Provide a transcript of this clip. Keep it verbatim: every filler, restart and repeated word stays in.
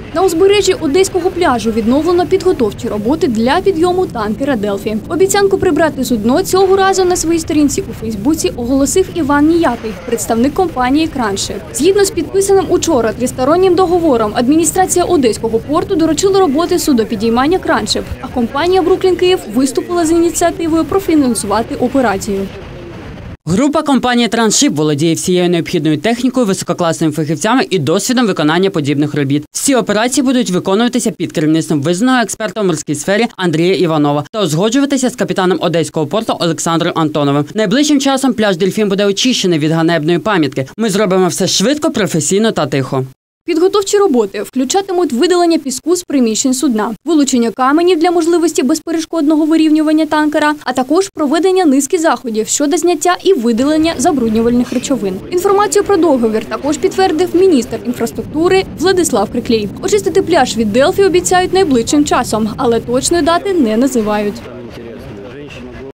На узбережжі Одеського пляжу відновлено підготовчі роботи для підйому танкера «Делфі». Обіцянку прибрати судно цього разу на своїй сторінці у Фейсбуці оголосив Іван Ніякий, представник компанії «Кранши». Згідно з підписаним учора тристороннім договором, адміністрація Одеського порту доручила роботи судопідіймання «Краншип», а компанія «Бруклін Київ» виступила з ініціативою профінансувати операцію. Група компанії «Траншип» володіє всією необхідною технікою, висококласними фахівцями і досвідом виконання подібних робіт. Всі операції будуть виконуватися під керівництвом визнаного експерта у морській сфері Андрія Іванова та узгоджуватися з капітаном Одеського порту Олександром Антоновим. Найближчим часом пляж «Дельфін» буде очищений від ганебної пам'ятки. Ми зробимо все швидко, професійно та тихо. Підготовчі роботи включатимуть видалення піску з приміщень судна, вилучення каменів для можливості безперешкодного вирівнювання танкера, а також проведення низки заходів щодо зняття і видалення забруднювальних речовин. Інформацію про договір також підтвердив міністр інфраструктури Владислав Криклій. Очистити пляж від «Делфі» обіцяють найближчим часом, але точної дати не називають.